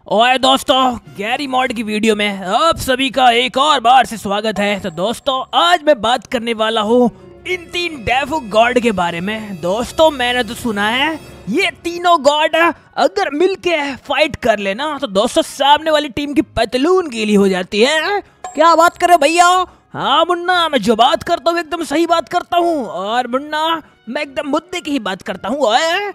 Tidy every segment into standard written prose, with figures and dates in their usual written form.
और दोस्तों Gary mod की वीडियो में आप सभी का एक और बार से स्वागत है। तो दोस्तों आज मैं बात करने वाला हूँ इन तीन डेफ गॉड के बारे में। दोस्तों मैंने तो सुना है ये तीनों गॉड अगर मिलके फाइट कर लेना तो दोस्तों सामने वाली टीम की पतलून गीली हो जाती है। क्या बात कर रहे हो भैया? हाँ मुन्ना, मैं जो बात करता हूँ एकदम सही बात करता हूँ। और मुन्ना मैं एकदम मुद्दे की ही बात करता हूँ।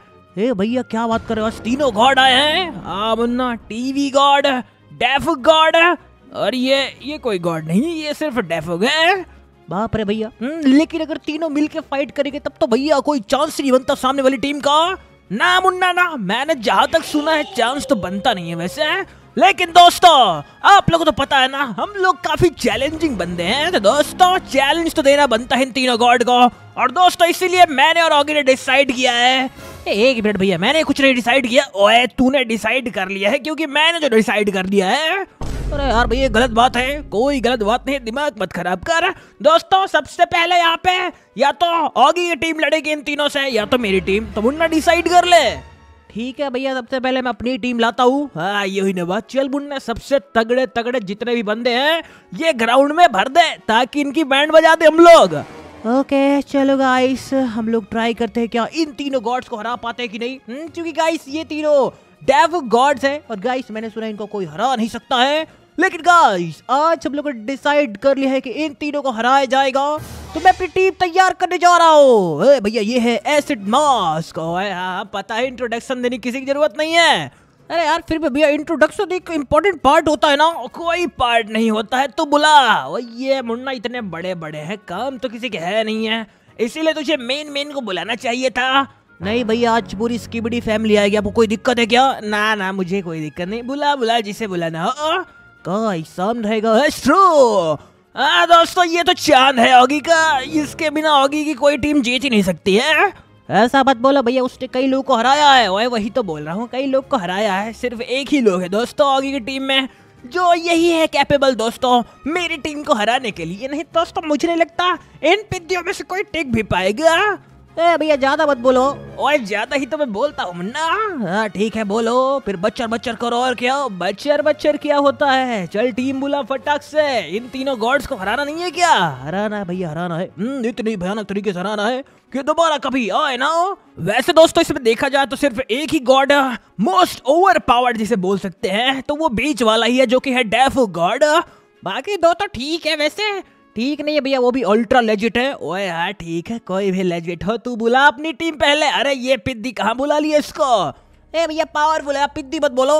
ए भैया क्या बात कर रहे हो? आज तीनों गॉड आए हैं। हाँ Munna, TV god, deaf god और ये कोई गॉड नहीं, ये सिर्फ डेफ हो गए। बाप रे भैया। लेकिन अगर तीनों मिलके फाइट करेंगे तब तो भैया कोई चांस नहीं बनता सामने वाली टीम का। ना मुन्ना ना, मैंने जहाँ तक सुना है चांस तो बनता नहीं है वैसे। लेकिन दोस्तों आप लोगों को तो पता है ना, हम लोग काफी चैलेंजिंग बंदे हैं। तो दोस्तों चैलेंज तो देना बनता है इन तीनों गॉड को। और दोस्तों इसीलिए मैंने और ऑगी ने डिसाइड किया है। एक मिनट भैया, मैंने कुछ नहीं डिसाइड किया। ओए तूने डिसाइड कर लिया है, क्योंकि मैंने जो डिसाइड कर दिया है। अरे यार भैया गलत बात है, कोई गलत बात नहीं, दिमाग मत खराब कर। दोस्तों सबसे पहले यहाँ पे या तो ऑगी की टीम लड़ेगी इन तीनों से, या तो मेरी टीम। तो मुन्ना डिसाइड कर ले। ठीक है भैया, सबसे पहले मैं अपनी टीम लाता हूँ। हाँ ये हुई ना बात। चल मुन्ना, सबसे तगड़े तगड़े जितने भी बंदे हैं ये ग्राउंड में भर दे ताकि इनकी बैंड बजा दे हम लोग। ओके चलो गाइस, हम लोग ट्राई करते हैं क्या इन तीनों गॉड्स को हरा पाते हैं कि नहीं। क्योंकि गाइस ये तीनों डेव गॉड्स हैं और गाइस मैंने सुना इनको कोई हरा नहीं सकता है। लेकिन गाइस आज हम लोग ने डिसाइड कर लिया है कि इन तीनों को हराया जाएगा। तो मैं अपनी टीम तैयार करने जा रहा हूँ। भैया ये है एसिड मास्क। हाँ पता है, इंट्रोडक्शन देने की किसी की जरूरत नहीं है। अरे यार फिर भी भैया इंट्रोडक्शन एक इम्पोर्टेंट पार्ट होता है ना। कोई पार्ट नहीं होता है, तू बुला। ये मुन्ना इतने बड़े बड़े हैं, काम तो किसी के है नहीं है, इसीलिए तुझे मेन को बुलाना चाहिए था। नहीं भैया आज पूरी स्किबिडी फैमिली आएगी, आपको कोई दिक्कत है क्या? ना ना मुझे कोई दिक्कत नहीं, बुला जिसे बुलाना हो। सामने रहेगा एस्ट्रो। दोस्तों ये तो चांद है ऑगी का, इसके बिना ऑगी की कोई टीम जीत ही नहीं सकती है। ऐसा मत बोलो भैया, उसने कई लोगों को हराया है। वही तो बोल रहा हूँ, कई लोग को हराया है, सिर्फ एक ही लोग है दोस्तों ऑगी की टीम में जो यही है कैपेबल दोस्तों मेरी टीम को हराने के लिए। नहीं दोस्तों मुझे नहीं लगता इन पिद्दियों में से कोई टिक भी पाएगा। भैया ज्यादा मत बोलो। ओए ज्यादा ही तो मैं बोलता हूँ मुन्ना। हाँ ठीक है बोलो, फिर बच्चर करो। और क्या बच्चर क्या होता है? चल टीम बुला फटाक से। इन तीनों गॉड्स को हराना नहीं है क्या? हराना है भैया, हराना है। इतनी भयानक तरीके से हराना है कि दोबारा कभी आए ना। वैसे दोस्तों इसमें देखा जाए तो सिर्फ एक ही गॉड मोस्ट ओवर पावर्ड जिसे बोल सकते हैं, तो वो बीच वाला ही है जो कि है डेफ गॉड। बाकी दो तो ठीक है, वैसे ठीक नहीं है भैया, वो भी अल्ट्रा लेजिट है। ओए हाँ ठीक है, कोई भी लेजिट हो, तू बुला अपनी टीम पहले। अरे ये पिद्दी कहाँ बुला लिया इसको? भैया पावरफुल है, पिद्दी मत बोलो।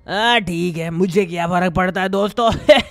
ठीक है, मुझे क्या फर्क पड़ता है दोस्तों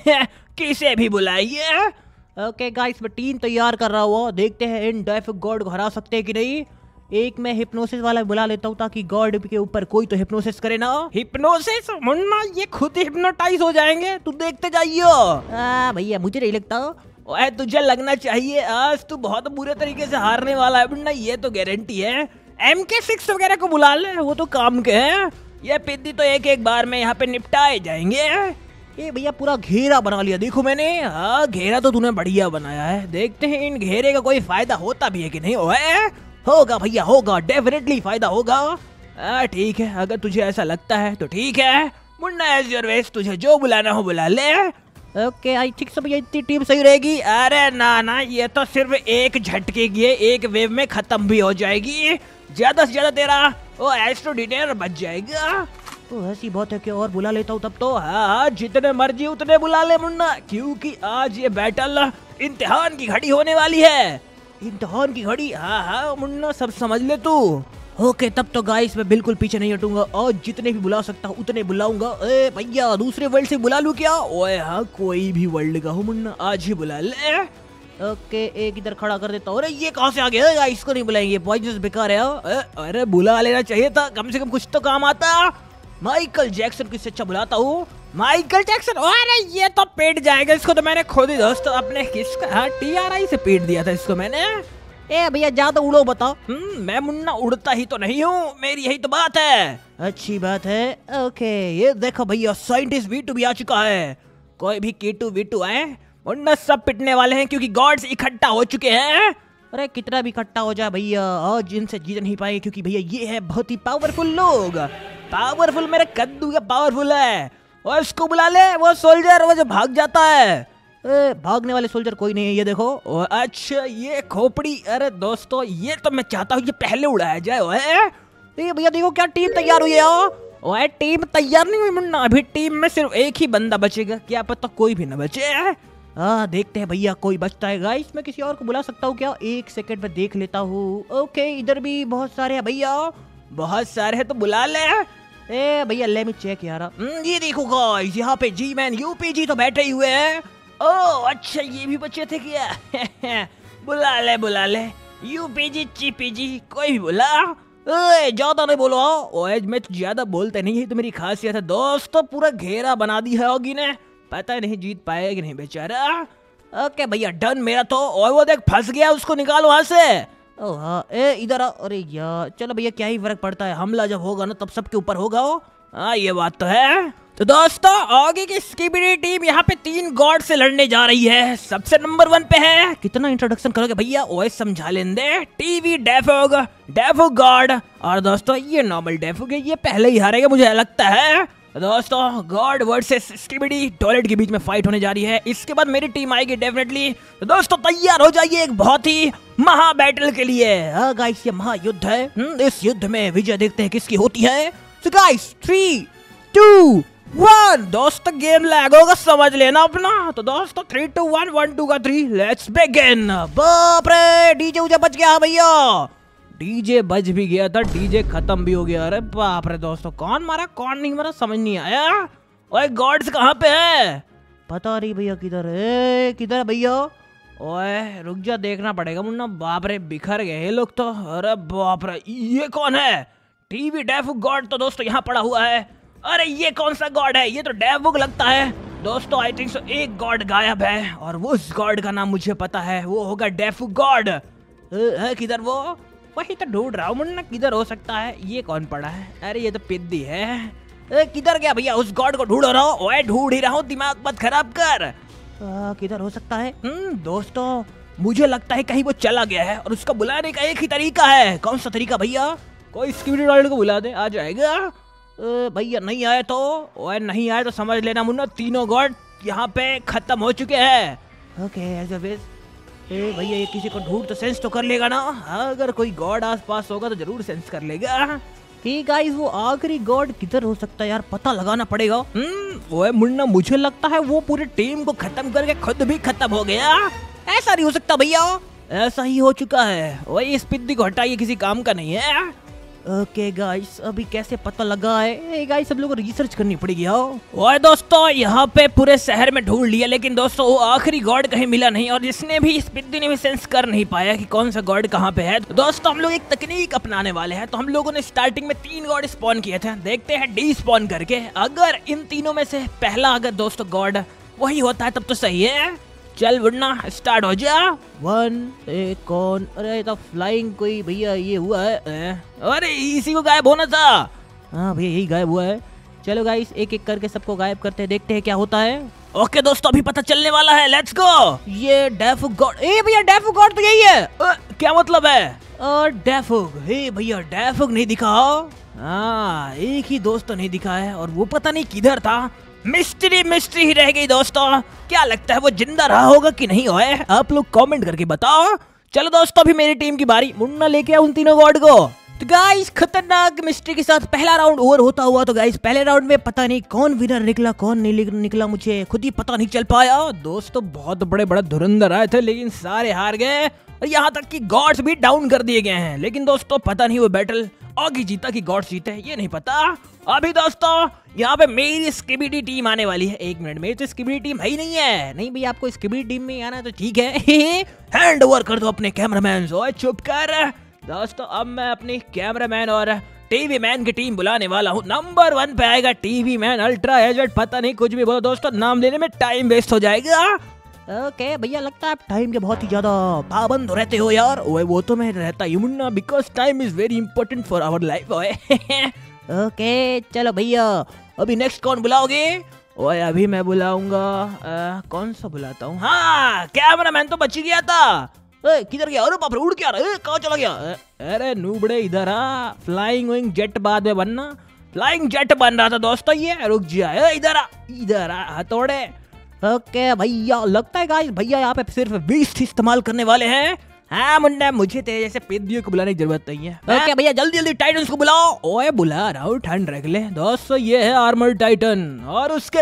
किसे भी बुलाइए। ओके गाइस मैं टीम तैयार कर रहा हूँ, देखते हैं इन डेफ गॉड को हरा सकते हैं कि नहीं। एक मैं हिप्नोसिस वाला बुला लेता हूँ ताकि गॉड के ऊपर कोई तो हिप्नोसिस करे ना। हिप्नोसिस मुन्ना, ये खुद हिप्नोटाइज हो जाएंगे, तू देखते जाइयो। भैया मुझे नहीं लगता। ओए तुझे लगना चाहिए, आज तू बहुत बुरे तरीके से हारने वाला है मुन्ना, ये तो गारंटी है। MK6 वगैरह को बुला ले, वो तो काम के हैं। ये पिद्दी तो एक बार में यहाँ पे निपटाए जाएंगे। ये भैया पूरा घेरा बना लिया देखो मैंने। हाँ घेरा तो तूने बढ़िया बनाया है, देखते हैं इन घेरे का कोई फायदा होता भी है कि नहीं। ओए होगा भैया होगा, डेफिनेटली फायदा होगा। ठीक है, अगर तुझे ऐसा लगता है तो ठीक है मुन्ना, एज योर विश, तुझे जो बुलाना हो बुला ले। ओके आई थिंक सब ये इतनी टीम सही रहेगी। अरे ना ये तो सिर्फ एक झटके की है, एक वेव में खत्म भी हो जाएगी। ज्यादा से ज्यादा तेरा वो एस्ट्रो डिटेलर बच जाएगा। तो ऐसी बात है कि और बुला लेता हूँ तब तो। हाँ जितने मर्जी उतने बुला ले मुन्ना, क्योंकि आज ये बैटल इम्तिहान की घड़ी होने वाली है। इम्तिहान की घड़ी? हाँ मुन्ना सब समझ ले तू। ओके तब तो गाइस मैं बिल्कुल पीछे नहीं हटूंगा और जितने भी बुला सकता हूँ उतने बुलाऊंगा। भैया दूसरे वर्ल्ड से बुला लूं क्या? ओए हाँ कोई भी वर्ल्ड का हो मुन्ना, आज ही बुला ले। ओके एक इधर खड़ा कर देता हूँ। अरे ये कहाँ से आ गया? इसको नहीं बुलाएंगे, पॉइजनस बेकार है। अरे बुला लेना चाहिए था, कम से कम कुछ तो काम आता। माइकल जैक्सन किससे अच्छा बुलाता हूँ। Michael Jackson? अरे ये तो पीट जाएगा, इसको तो मैंने खुद ही दोस्तों अपने किसका TRI से पीट दिया था इसको मैंने। भैया ज्यादा उड़ो बताओ। मैं मुन्ना उड़ता ही तो नहीं हूँ, मेरी यही तो बात है। अच्छी बात है। ओके ये देखो भैया साइंटिस्ट V2 भी आ चुका है। कोई भी K2 V2 आए मुन्ना सब पिटने वाले हैं, क्योंकि गॉड्स इकट्ठा हो चुके हैं। अरे कितना भी इकट्ठा हो जाए भैया आज इनसे जीत नहीं पाएंगे, क्योंकि भैया ये है बहुत ही पावरफुल लोग। पावरफुल मेरे कद्दू का पावरफुल है। और इसको बुला ले, वो सोल्जर वो जो भाग जाता है। भागने वाले सोल्जर कोई नहीं है, ये देखो। अच्छा ये खोपड़ी, अरे दोस्तों ये तो मैं चाहता हूँ ये पहले उड़ाया जाए। ओए भैया देखो क्या टीम तैयार हुई है। ओए टीम तैयार नहीं हुई मुन्ना, अभी टीम में सिर्फ एक ही बंदा बचेगा, क्या पता कोई भी न बचे। देखते हैं भैया कोई बचता है। गाइस मैं किसी और को बुला सकता हूँ क्या? एक सेकंड में देख लेता हूँ। ओके इधर भी बहुत सारे हैं भैया, बहुत सारे हैं तो बुला ले। भैया ले मी चेक यार। ये देखो गाइस यहाँ पे जी मैन यूपीजी तो बैठे ही हुए हैं। ओह अच्छा ये भी बचे थे क्या? बुला ले यूपीजी चीपीजी कोई भी बुला। ज्यादा नहीं बोलो। ओए मैं तो ज्यादा बोलते नहीं है, तो मेरी खासियत है। दोस्तों पूरा घेरा बना दी है होगी ने, पता नहीं जीत पाएगा कि नहीं बेचारा। ओके भैया डन मेरा तो। और वो देख फंस गया, उसको निकालो वहां से। ओह हाँ इधर आ। अरे यार चलो भैया क्या ही फर्क पड़ता है, हमला जब होगा ना तब सबके ऊपर होगा। हाँ ये बात तो है। तो दोस्तों आगे की स्किबिडी टीम यहाँ पे 3 गॉड से लड़ने जा रही है। सबसे नंबर 1 पे है, कितना इंट्रोडक्शन करोगे भैया? ओए समझा लेंगे। टीवी डेफोग गॉड। और दोस्तों ये नॉर्मल डेफोग है, ये पहले ही हारेगा मुझे लगता है। दोस्तों गॉड वर्सेस स्किबिडी टॉयलेट के बीच में फाइट होने जा रही है। इसके बाद मेरी टीम आएगी डेफिनेटली। तो दोस्तों तैयार हो जाइए एक बहुत ही महा बैटल के लिए। हाँ गाइस ये महायुद्ध है। इस युद्ध में विजय देखते हैं किसकी होती है। तो गाइस 3, 2, 1 दोस्त गेम लैग होगा समझ लेना अपना। तो दोस्तों 3, 2, 1 1 2 का 3 लेट्स बिगिन। बाप रे डीजे उजे बच गया भैया, डीजे बज भी गया था, डीजे खत्म भी हो गया। अरे बाप रे दोस्तों कौन मारा कौन नहीं मारा समझ नहीं आया। ओए गॉड्स कहाँ पे है? पता नहीं भैया किधर है, किधर है भैया? ओए रुक जा देखना पड़ेगा मुन्ना। बाप रे बिखर गए ये लोग तो। अरे बाप रे ये कौन है? टीवी डेफुग गॉड तो दोस्तों यहाँ पड़ा हुआ है। अरे ये कौन सा गॉड है? ये तो डेफुग लगता है दोस्तों। आई थिंक सो एक गॉड गायब है और वो उस गॉड का नाम मुझे पता है, वो होगा डेफुग गॉड। किधर वो? वही तो ढूंढ रहा हूँ मुन्ना, किधर हो सकता है? ये कौन पड़ा है? अरे ये तो पिद्दी है। किधर गया भैया? उस गॉड को ढूंढ रहा हूँ। ओए ढूंढ ही रहा हूँ, दिमाग मत खराब कर। किधर हो सकता है? दोस्तों मुझे लगता है कहीं वो चला गया है और उसको बुलाने का एक ही तरीका है। कौन सा तरीका भैया? कोई स्किबिडी टॉयलेट को बुला दे, आ जाएगा। भैया नहीं आए तो? ओए नहीं आए तो समझ लेना मुन्ना तीनों गॉड यहाँ पे खत्म हो चुके हैं। ओके भैया ये किसी को ढूंढ तो सेंस तो कर लेगा ना। अगर कोई गॉड आसपास होगा तो जरूर सेंस कर लेगा। ठीक गाइस वो आखिरी गॉड किधर हो सकता है यार, पता लगाना पड़ेगा। ओए मुन्ना मुझे लगता है वो पूरी टीम को खत्म करके खुद भी खत्म हो गया। ऐसा नहीं हो सकता भैया, ऐसा ही हो चुका है। ओए इस पिद्दी को हटाइए, किसी काम का नहीं है। ओके गाइस अभी कैसे पता लगा है? गाइस सब लोगों को रिसर्च करनी पड़ेगी। ओए दोस्तों यहाँ पे पूरे शहर में ढूंढ लिया, लेकिन दोस्तों वो आखिरी गॉड कहीं मिला नहीं और जिसने भी इस पिद्दी ने भी सेंस कर नहीं पाया कि कौन सा गॉड कहाँ पे है। दोस्तों हम लोग एक तकनीक अपनाने वाले हैं। तो हम लोगों ने स्टार्टिंग में 3 गॉड स्पॉन किए थे, देखते हैं डी स्पॉन करके अगर इन तीनों में से पहला अगर दोस्तों गॉड वही होता है तब तो सही है। चल वरना स्टार्ट हो जा। 1 कौन? अरे तो फ्लाइंग कोई भैया ये हुआ है। अरे इसी को गायब होना था। हाँ भैया यही गायब हुआ है। चलो गाइस एक एक करके सबको गायब करते हैं, देखते हैं क्या होता है। ओके दोस्तों अभी पता चलने वाला है, लेट्स गो। ये डेफुग गॉड, भैया डेफुग गॉड तो यही है। क्या मतलब है? डेफुग, हे भैया डेफुग नहीं दिखा। हाँ एक ही दोस्त नहीं दिखा है और वो पता नहीं किधर था। मिस्ट्री ही रह गई दोस्तों। क्या लगता है वो जिंदा रहा होगा कि नहीं होए? आप लोग कमेंट करके बताओ। चलो दोस्तों अभी मेरी टीम की बारी, मुन्ना लेके आओ उन तीनों गॉड को। तो गाइस खतरनाक मिस्ट्री के साथ पहला राउंड ओवर होता हुआ। तो गाइस पहले राउंड में पता नहीं कौन विनर निकला कौन नहीं निकला, मुझे खुद ही पता नहीं चल पाया। दोस्तों बहुत बड़े धुरंधर आए थे लेकिन सारे हार गए और यहाँ तक कि गॉड्स भी डाउन कर दिए गए हैं। लेकिन दोस्तों पता नहीं वो बैटल आगे जीता कि गॉड जीते ये नहीं पता। अभी दोस्तों यहाँ पे मेरी स्किबिडी टीम आने वाली है। 1 मिनट, मेरी तो स्किबिडी टीम है ही नहीं है। नहीं भैया आपको स्किबिडी टीम में आना है तो ठीक है। हैंड ओवर कर दो अपने कैमरामैन। ओए चुप कर दोस्तों, अब मैं अपनी कैमरामैन और टीवी मैन की टीम बुलाने वाला हूँ। नंबर 1 पे आएगा टीवी मैन अल्ट्रा एजेड। पता नहीं कुछ भी बोलो दोस्तों, नाम लेने में टाइम वेस्ट हो जाएगा। ओके भैया लगता है आप टाइम के बहुत ही ज्यादा पाबंद रहते हो यार। ओए वो तो मैं रहता ही Munna, because time is very important for our life. Okay चलो भैया अभी नेक्स्ट कौन बुलाओगे? ओए अभी मैं बुलाऊंगा कौन सा बुलाता हूँ? हाँ कैमरामैन तो बच ही गया था। किधर गया? अरे बाप रे उड़ क्या रहा है, कहाँ चला गया? अरे नूबड़े इधर आ, फ्लाइंग विंग जेट बाद में बनना, फ्लाइंग जेट बन रहा था दोस्तों। ये रुक जाए, इधर आ हथौड़े। ओके भैया, लगता है गाइस भैया यहाँ पे सिर्फ बीस्ट इस्तेमाल करने वाले हैं। हाँ मुन्ना, मुझे तेरे जैसे पेदियों को बुलाने की जरूरत नहीं है। ओके भैया, जल्दी जल्दी टाइटन्स को बुलाओ। ओए बुला रहा हूँ, ठंड रख ले दोस्तों। ये है आर्मर टाइटन, और उसके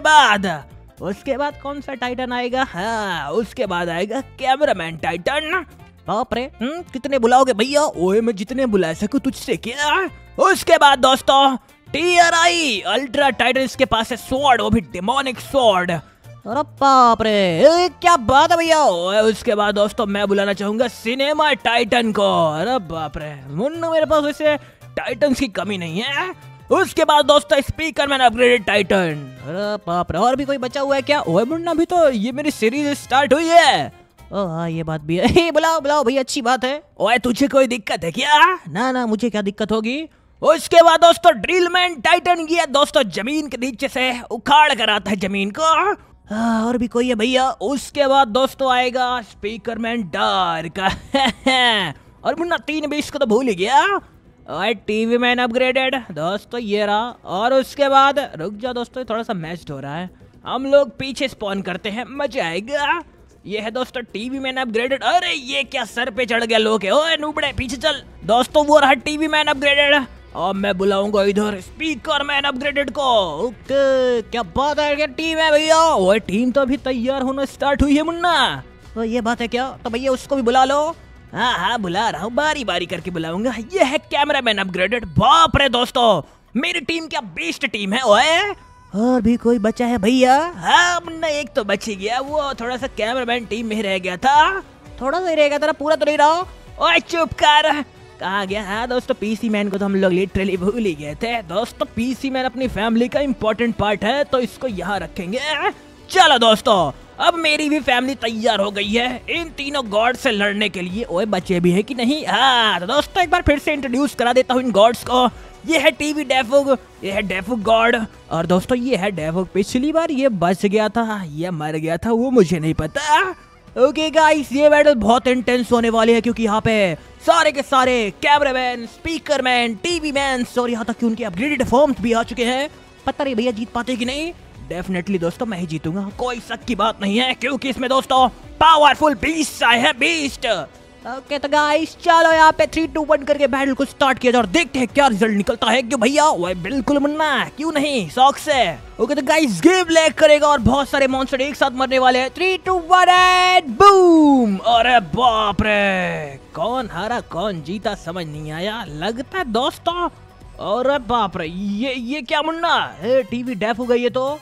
बाद कौन सा टाइटन आएगा? हाँ, उसके बाद आएगा कैमरामैन टाइटन। बाप रे, कितने बुलाओगे भैया? ओए मैं जितने बुला सकूं तुझसे क्या। उसके बाद दोस्तों TRI अल्ट्रा टाइटन, इसके पास है स्वॉर्ड, वो भी डेमोनिक स्वॉर्ड। अरे बाप रे, क्या बात है भैया। उसके बाद दोस्तों मैं बुलाना चाहूंगा सिनेमा टाइटन को। अरे बाप रे मुन्ना, मेरे पास वैसे टाइटन्स की कमी नहीं है। उसके बाद दोस्तों स्पीकर मैन अपग्रेडेड टाइटन। अरे बाप रे, और भी कोई बचा हुआ है क्या? ओए मुन्ना, अभी तो ये मेरी सीरीज स्टार्ट हुई है। हाँ ये बात भी है। बुलाओ बुलाओ भैया, अच्छी बात है। ओए तुझे कोई दिक्कत है क्या? ना मुझे क्या दिक्कत होगी। उसके बाद दोस्तों ड्रिल मैन टाइटन, ये दोस्तों जमीन के नीचे से उखाड़ कर आता है जमीन को। और भी कोई है भैया? उसके बाद दोस्तों आएगा स्पीकर मैन डार्क। और मुन्ना 320 को तो भूल ही गया। और टीवी मैन अपग्रेडेड दोस्तों, ये रहा। और उसके बाद रुक जा दोस्तों, थोड़ा सा मैच हो रहा है, हम लोग पीछे स्पॉन करते हैं, मजा आएगा। ये है दोस्तों टीवी मैन अपग्रेडेड। अरे ये क्या सर पे चढ़ गया लोग? ओए नूबड़े पीछे चल। दोस्तों वो रहा टीवी मैन अपग्रेडेड, और मैं बुलाऊंगा इधर स्पीकर मैन अपग्रेडेड को। ओके, क्या बात है, क्या टीम है भैया? वो टीम तो अभी तैयार होना स्टार्ट हुई है मुन्ना। तो ये बात है क्या? तो भैया उसको भी बुला लो। हाँ बुला रहा हूँ, बारी बारी करके बुलाऊंगा। ये है कैमरा मैन अपग्रेडेड। बाप रे दोस्तों, मेरी टीम क्या बेस्ट टीम है। ओए और भी कोई बचा है भैया? हाँ मुन्ना, एक तो बच ही गया, वो थोड़ा सा कैमरामैन टीम में रह गया था। थोड़ा सा ही रह गया था, पूरा तो नहीं रहा। ओए चुप कर, कहाँ गया? हाँ दोस्तों, पीसी मैन को तो हम लोग लिटरली भूल ही गए थे। दोस्तों पीसी मैन अपनी फैमिली का इम्पोर्टेंट पार्ट है, तो इसको यहाँ रखेंगे। चलो दोस्तों, अब मेरी भी फैमिली तैयार हो गई है इन तीनों गॉड से लड़ने के लिए। ओए बचे भी है कि नहीं? हाँ तो दोस्तों एक बार फिर से इंट्रोड्यूस करा देता हूँ इन गॉड्स को। ये है टीवी डेफुग, ये है डेफुग गॉड, और दोस्तों ये है डेफुग। पिछली बार ये बच गया था या मर गया था वो मुझे नहीं पता। ओके गाइस, ये बैटल बहुत इंटेंस होने वाली है, क्योंकि यहाँ पे सारे के सारे cameraman, speaker man, TV man और यहाँ तक कि उनके अपग्रेडेड फॉर्म्स भी आ चुके हैं। पता नहीं भैया जीत पाते कि नहीं। डेफिनेटली दोस्तों मैं ही जीतूंगा, कोई शक की बात नहीं है, क्योंकि इसमें दोस्तों पावरफुल बीस्ट आए हैं, बीस्ट। ओके तो गाइस चलो यहाँ पे 3, 2, 1 करके बैटल को स्टार्ट किया जाए और देखते हैं क्या रिजल्ट निकलता है। क्यों भैया? वही बिल्कुल मुन्ना, क्यों नहीं, शौक से। ओके तो गाइस गेम लैग करेगा और बहुत सारे मॉन्स्टर एक साथ मरने वाले हैं। 3, 2, 1 एंड बूम। अरे बाप रे, कौन हारा कौन जीता समझ नहीं आया, लगता है दोस्तों। अरे बाप रे, ये क्या मुन्ना? टीवी डेफ हो गई है तो।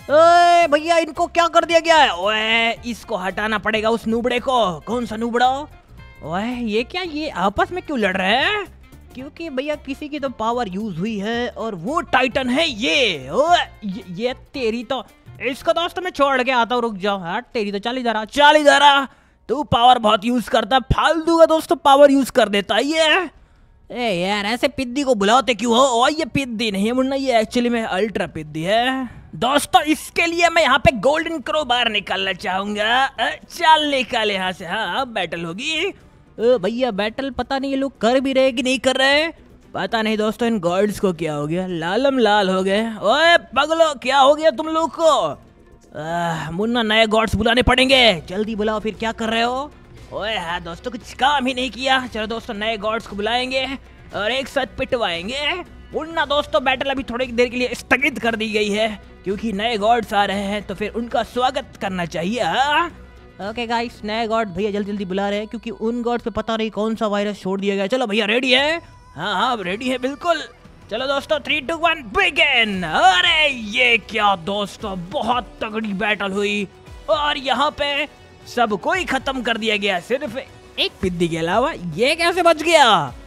भैया इनको क्या कर दिया गया है? ओए इसको हटाना पड़ेगा, उस नूबड़े को। कौन सा नूबड़ा? ओए ये क्या, ये आपस में क्यों लड़ रहे हैं? क्योंकि भैया किसी की तो पावर यूज हुई है और वो टाइटन है ये। ओए ये तेरी तो, इसको दोस्तों मैं छोड़ के आता हूँ, रुक जाओ। हाँ तेरी तो चल इधर आ। तू पावर बहुत यूज करता है, फालतू का दोस्तों पावर यूज कर देता है ये। ए यार ऐसे पिद्दी को बुलाते क्यों हो? और ये पिद्दी नहीं है मुन्ना, ये एक्चुअली में अल्ट्रा पिद्दी है दोस्तों। इसके लिए मैं यहाँ पे गोल्डन क्रोबार निकालना चाहूंगा। चल निकाल यहाँ से। हाँ अब बैटल होगी। भैया बैटल पता नहीं ये लोग कर भी रहे कि नहीं कर रहे, पता नहीं दोस्तों। इन गॉड्स को क्या हो गया, लालम लाल हो गए। ओए पगलो क्या हो गया तुम लोग को? मुन्ना नए गॉड्स बुलाने पड़ेंगे, जल्दी बुलाओ। फिर क्या कर रहे हो? ओए हाँ दोस्तों कुछ काम ही नहीं किया। चलो दोस्तों नए गॉड्स को बुलाएंगे और एक साथ पिटवाएंगे। मुन्ना दोस्तों बैटल अभी थोड़ी देर के लिए स्थगित कर दी गई है, क्योंकि नए गॉड्स आ रहे हैं, तो फिर उनका स्वागत करना चाहिए। ओके गाइस, नए गॉड भैया जल्दी जल्दी बुला रहे हैं, क्योंकि उन गॉड्स पे पता नहीं कौन सा वायरस छोड़ दिया गया। चलो भैया रेडी है? हाँ रेडी है बिल्कुल। चलो दोस्तों 3, 2, 1 बिगिन। अरे ये क्या दोस्तों, बहुत तगड़ी बैटल हुई और यहाँ पे सब कोई खत्म कर दिया गया, सिर्फ एक पिद्दी के अलावा। ये कैसे बच गया?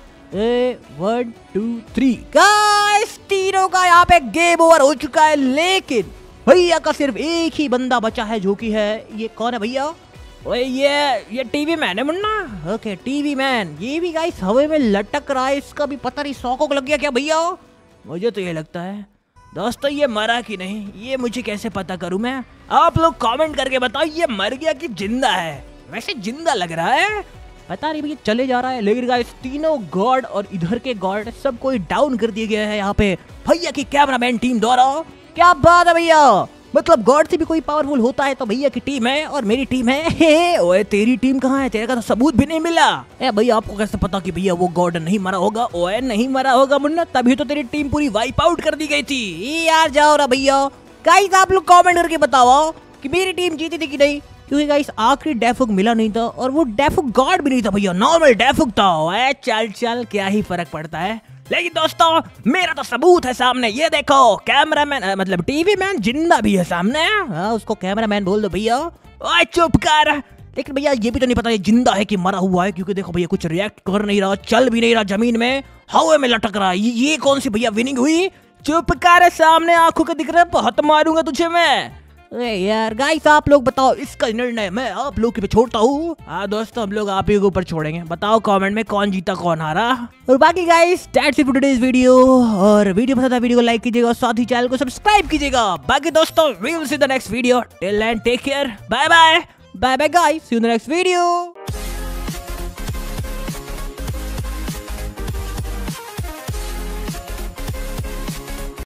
1, 2, 3 गाइस, तीनों का यहाँ पे गेम ओवर हो चुका है, लेकिन भैया का सिर्फ एक ही बंदा बचा है, जो कि है, ये कौन है भैया? ओए ये टीवी मैन है मुन्ना। ओके टीवी मैन, ये भी गाइस हवा में लटक रहा है, इसका भी पता नहीं सौकों को लग गया क्या भैया? मुझे तो ये लगता है दोस्तों ये मरा कि नहीं, ये मुझे कैसे पता करूं मैं? आप लोग कमेंट करके बताओ ये मर गया कि जिंदा है। वैसे जिंदा लग रहा है। पता नहीं भैया चले जा रहा है, लेकिन गाइस तीनों गॉड और इधर के गॉड सब कोई डाउन कर दिए गए हैं यहाँ पे भैया की कैमरामैन टीम द्वारा। क्या बात है भैया, मतलब गॉड से भी कोई पावरफुल होता है तो भैया की टीम है और मेरी टीम है। ओए तेरी टीम कहाँ है, तेरे का तो सबूत भी नहीं मिला। भैया आपको कैसे पता कि भैया वो गॉड नहीं मरा होगा? ओए नहीं मरा होगा मुन्ना, तभी तो तेरी टीम पूरी वाइप आउट कर दी गई थी। यार जाओ ना भैया। गाइस आप लोग कमेंट करके बताओ कि मेरी टीम जीती थी कि नहीं, क्योंकि गाइस आखिरी डेफुक मिला नहीं था और वो डेफुक गॉड भी नहीं था भैया, नॉर्मल डेफुक था। चल चल क्या ही फर्क पड़ता है। लेकिन दोस्तों मेरा तो सबूत है सामने, ये देखो कैमरामैन मतलब टीवी मैन जिंदा भी है सामने। उसको कैमरामैन बोल दो भैया। ओए चुप कर। लेकिन भैया ये भी तो नहीं पता ये जिंदा है कि मरा हुआ है, क्योंकि देखो भैया कुछ रिएक्ट कर नहीं रहा, चल भी नहीं रहा, जमीन में हवा में लटक रहा है। ये कौन सी भैया विनिंग हुई? चुप कर, सामने आंखों के दिख रहा है, बहुत मारूंगा तुझे मैं। अरे यार गाइस आप लोग बताओ, इसका निर्णय मैं आप लोग पे छोड़ता हूँ। हाँ दोस्तों हम लोग आप ही के ऊपर छोड़ेंगे, बताओ कमेंट में कौन जीता कौन हारा। और बाकी guys that's it for today's video, और वीडियो पसंद आया वीडियो को लाइक कीजिएगा, साथ ही चैनल को सब्सक्राइब कीजिएगा। बाकी दोस्तों we will see the next video, till then take care, bye bye. Bye bye guys, see you in the next video.